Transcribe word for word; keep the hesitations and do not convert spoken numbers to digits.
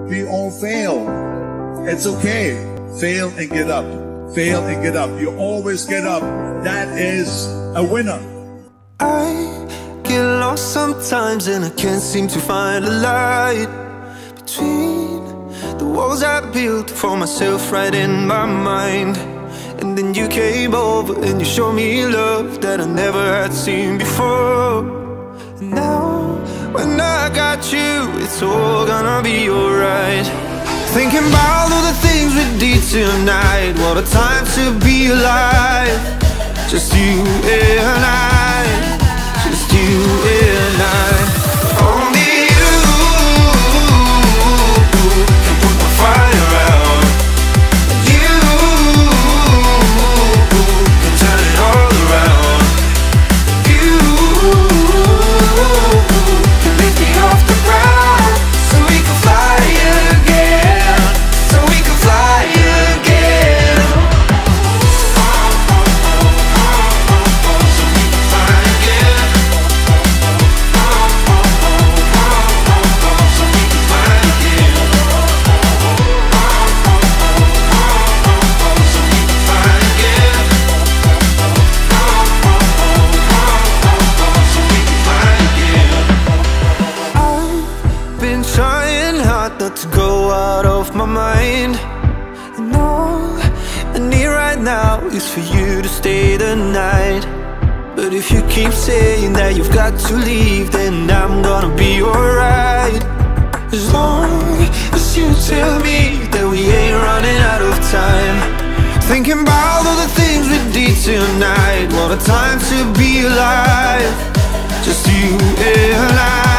We all fail. It's okay. Fail and get up. Fail and get up. You always get up. That is a winner. I get lost sometimes and I can't seem to find a light between the walls I built for myself right in my mind. And then you came over and you showed me love that I never had seen before. And now when I got you, it's all gonna be alright. Thinking about all the things we did tonight. What a time to be alive. Just you and I. Just you and I. Only you can put the fire out. You can turn it all around. You can lift me off the ground, so we can fly again. So we can fly again. To go out of my mind, and all I need right now is for you to stay the night. But if you keep saying that you've got to leave, then I'm gonna be alright. As long as you tell me that we ain't running out of time. Thinking about all the things we did tonight. What a time to be alive. Just you and I.